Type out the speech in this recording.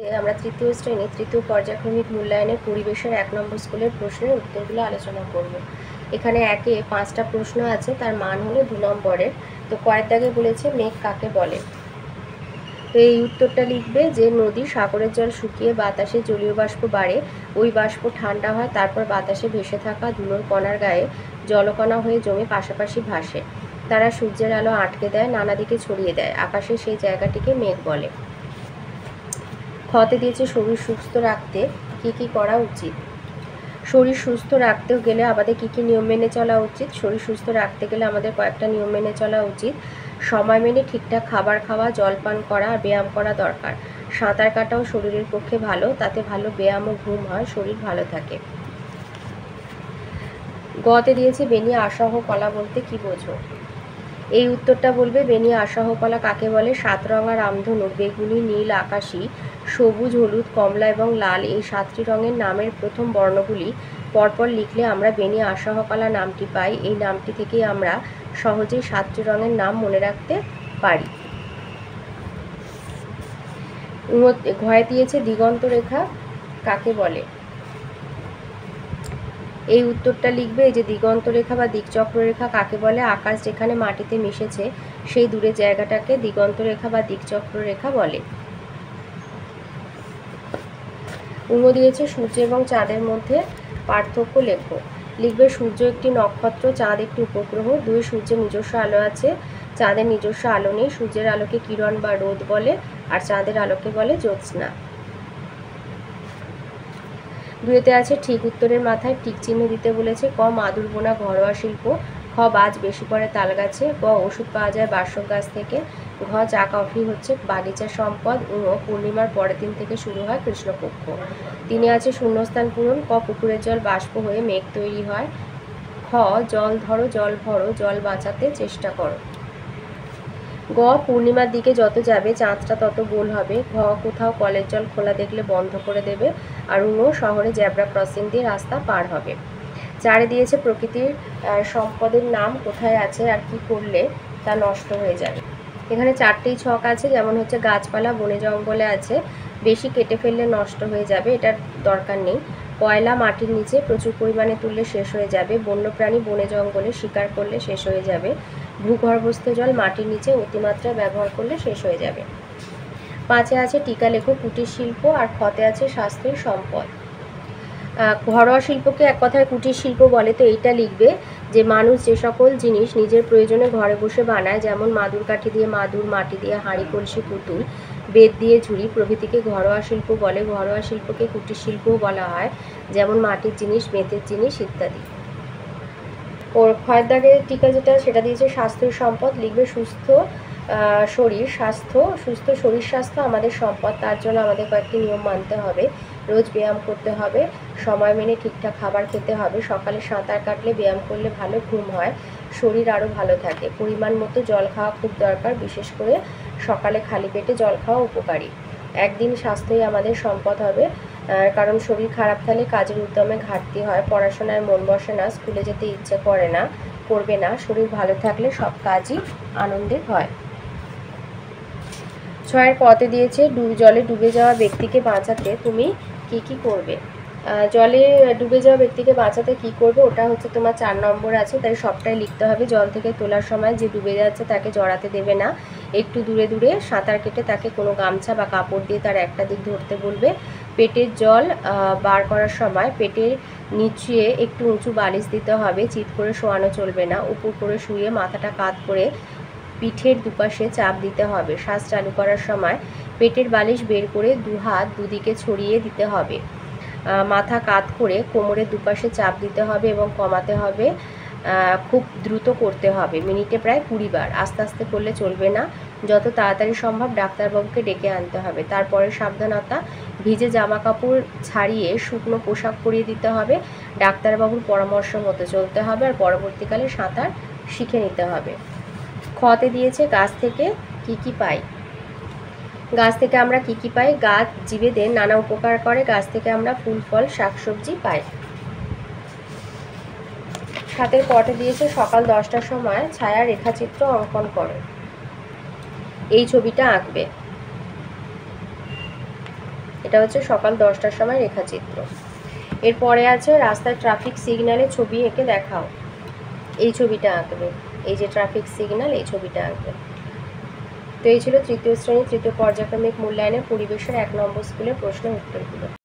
আমরা তৃতীয় শ্রেণী তৃতীয় পর্যায়ক্রমিক মূল্যায়নের পরিবেশের 1 নম্বর স্কুলের প্রশ্নের উত্তরগুলো আলোচনা করব। এখানে একে 5টা প্রশ্ন আছে, তার মান হলো 2 নম্বরের। তো কয়েক দাগে বলেছে মেঘ কাকে বলে। তো এই উত্তরটা লিখবে যে নদী সাগরের জল শুকিয়ে বাতাসে জলীয় বাষ্প বাড়ে, ওই বাষ্প ঠান্ডা হয়, তারপর বাতাসে ভেসে থাকা ধুলোর কণার গায়ে জলকণা হয়ে জমে পাশাপাশি ভাসে। তারা সূর্যের আলো আটকে দেয়, নানা দিকে ছড়িয়ে দেয়, আকাশে সেই জায়গাটিকে মেঘ বলে। খতে দিয়েছে শরীর সুস্থ রাখতে কি কি করা উচিত। শরীর সুস্থ রাখতেও গেলে আমাদের কি কি নিয়ম মেনে চলা উচিত। শরীর সুস্থ রাখতে গেলে আমাদের কয়েকটা নিয়ম মেনে চলা উচিত। সময় মেনে ঠিকঠাক খাবার খাওয়া, জলপান করা আর ব্যায়াম করা দরকার। সাঁতার কাটাও শরীরের পক্ষে ভালো, তাতে ভালো ব্যায়াম ও ঘুম হয়, শরীর ভালো থাকে। গতে দিয়েছে বেনিয়া আসাহ কলা বলতে কি বোঝো। এই উত্তরটা বলবে বেনিয়া আসাহ কলা কাকে বলে। 7 রঙা রামধনু বেগুনি, নীল, আকাশি, সবুজ, হলুদ, কমলা এবং লাল এই 7টি রঙের নামের প্রথম বর্ণগুলি পরপর লিখলে আমরা বেনিয়া আসাহ কলা নামটি পাই। এই নামটি থেকেই আমরা সহজেই 7টি রঙের নাম মনে রাখতে পারি। ঘয়ে দিয়েছে দিগন্ত রেখা কাকে বলে। এই উত্তরটা লিখবে এই যে দিগন্ত রেখা বা দিকচক্র রেখা কাকে বলে। আকাশ যেখানে মাটিতে মিশেছে সেই দূরের জায়গাটাকে দিগন্ত রেখা বা দিকচক্র রেখা বলে। দিয়েছে সূর্য এবং চাঁদের মধ্যে পার্থক্য লেখো। লিখবে সূর্য একটি নক্ষত্র, চাঁদ একটি উপগ্রহ। 2 সূর্যের নিজস্ব আলো আছে, চাঁদের নিজস্ব আলো নেই। সূর্যের আলোকে কিরণ বা রোদ বলে, আর চাঁদের আলোকে বলে জ্যোৎস্না। 2তে আছে ঠিক উত্তরের মাথায় টিক চিহ্ন দিতে বলেছে। ক মাদুর বোনা ঘরোয়া শিল্প, খ বাজ বেশি পড়ে তাল গাছে, গ ওষুধ পাওয়া যায় বাসক গাছ থেকে, ঘ চা কফি হচ্ছে বাগিচার সম্পদ, পূর্ণিমার পরের দিন থেকে শুরু হয় কৃষ্ণপক্ষ। 3এ আছে শূন্যস্থান পূরণ। ক পুকুরের জল বাষ্প হয়ে মেঘ তৈরি হয়, খ জল ধরো জল ভরো জল বাঁচাতে চেষ্টা করো, গ পূর্ণিমার দিকে যত যাবে চাঁদটা তত গোল হবে, ঘ কোথাও কলের জল খোলা দেখলে বন্ধ করে দেবে, আর শহরে জ্যাব্রা ক্রসিং দিয়ে রাস্তা পার হবে। 4এ দিয়েছে প্রকৃতির সম্পদের নাম কোথায় আছে আর কি করলে তা নষ্ট হয়ে যাবে। এখানে 4টেই ছক আছে, যেমন হচ্ছে গাছপালা বনে জঙ্গলে আছে, বেশি কেটে ফেললে নষ্ট হয়ে যাবে, এটার দরকার নেই। কয়লা মাটির নিচে প্রচুর পরিমাণে তুললে শেষ হয়ে যাবে, বন্যপ্রাণী বনে জঙ্গলে শিকার করলে শেষ হয়ে যাবে, ভূগর্ভস্থ জল মাটির নিচে অতিমাত্রায় ব্যবহার করলে শেষ হয়ে যাবে। 5এ আছে টিকা লেখো কুটির শিল্প, আর খতে আছে স্বাস্থ্যের সম্পদ। ঘরোয়া শিল্পকে এক কথায় কুটির শিল্প বলে। তো এইটা লিখবে যে মানুষ যে সকল জিনিস নিজের প্রয়োজনে ঘরে বসে বানায়, যেমন মাদুর কাঠি দিয়ে মাদুর, মাটি দিয়ে হাঁড়ি কলসি পুতুল, বেত দিয়ে ঝুড়ি প্রভৃতিকে ঘরোয়া শিল্প বলে। ঘরোয়া শিল্পকে কুটির শিল্পও বলা হয়, যেমন মাটির জিনিস, বেতের জিনিস ইত্যাদি। ওর ক্ষয়ের দাগে টিকা যেটা সেটা দিয়েছে স্বাস্থ্যের সম্পদ। লিখবে সুস্থ শরীর স্বাস্থ্য, সুস্থ শরীর স্বাস্থ্য আমাদের সম্পদ, তার জন্য আমাদের কয়েকটি নিয়ম মানতে হবে। রোজ ব্যায়াম করতে হবে, সময় মেনে ঠিকঠাক খাবার খেতে হবে, সকালে সাঁতার কাটলে ব্যায়াম করলে ভালো ঘুম হয়, শরীর আরও ভালো থাকে, পরিমাণ মতো জল খাওয়া খুব দরকার, বিশেষ করে সকালে খালি পেটে জল খাওয়া উপকারী। একদিন স্বাস্থ্যই আমাদের সম্পদ হবে, কারণ শরীর খারাপ থাকলে কাজের উদ্যমে ঘাটতি হয়, পড়াশোনায় মন বসে না, স্কুলে যেতে ইচ্ছে করবে না। শরীর ভালো থাকলে সব কাজই আনন্দের হয়। 6এর কতে দিয়েছে জলে ডুবে যাওয়া ব্যক্তিকে বাঁচাতে তুমি কি কি করবে। জলে ডুবে যাওয়া ব্যক্তিকে বাঁচাতে কি করবে ওটা হচ্ছে তোমার 4 নম্বর আছে, তাই সবটাই লিখতে হবে। জল থেকে তোলার সময় যে ডুবে যাচ্ছে তাকে জড়াতে দেবে না, একটু দূরে দূরে সাঁতার কেটে তাকে কোনো গামছা বা কাপড় দিয়ে তার একটা দিক ধরতে বলবে। পেটের জল বার করার সময় পেটের নিচে একটু উঁচু বালিশ দিতে হবে, চিৎ করে শোয়ানো চলবে না, উপর করে শুয়ে মাথাটা কাত করে পিঠের দুপাশে চাপ দিতে হবে। শ্বাস চালু করার সময় পেটের বালিশ বের করে 2 হাত দুদিকে ছড়িয়ে দিতে হবে, মাথা কাত করে কোমরের দুপাশে চাপ দিতে হবে এবং কমাতে হবে, খুব দ্রুত করতে হবে, মিনিটে প্রায় 20 বার। আস্তে আস্তে করলে চলবে না, যত তাড়াতাড়ি সম্ভব ডাক্তারবাবুকে ডেকে আনতে হবে। তারপরে সাবধানতা, ভিজে জামা কাপড় ছাড়িয়ে শুকনো পোশাক পরিয়ে দিতে হবে, ডাক্তারবাবুর পরামর্শ মতো চলতে হবে, আর পরবর্তীকালে সাঁতার শিখে নিতে হবে। খতে দিয়েছে গাছ থেকে কি কি পাই। গাছ থেকে আমরা কি কি পাই। গাছ জীবেদের নানা উপকার করে, গাছ থেকে আমরা ফুল ফল শাকসবজি পাই। 7এর কতে দিয়েছে সকাল 10টার সময় ছায়া রেখাচিত্র অঙ্কন করো। এই ছবিটা আঁকবে। এটা হচ্ছে সকাল 10টার সময় রেখাচিত্র। এরপরে আছে রাস্তায় ট্রাফিক সিগন্যালে ছবি এঁকে দেখাও। এই ছবিটা আঁকবে, এই যে ট্রাফিক সিগন্যাল, এই ছবিটা আঁকবে। তো এই ছিল তৃতীয় শ্রেণী তৃতীয় পর্যায়ক্রমিক মূল্যায়নের পরিবেশের 1 নম্বর স্কুলের প্রশ্নের উত্তরগুলো।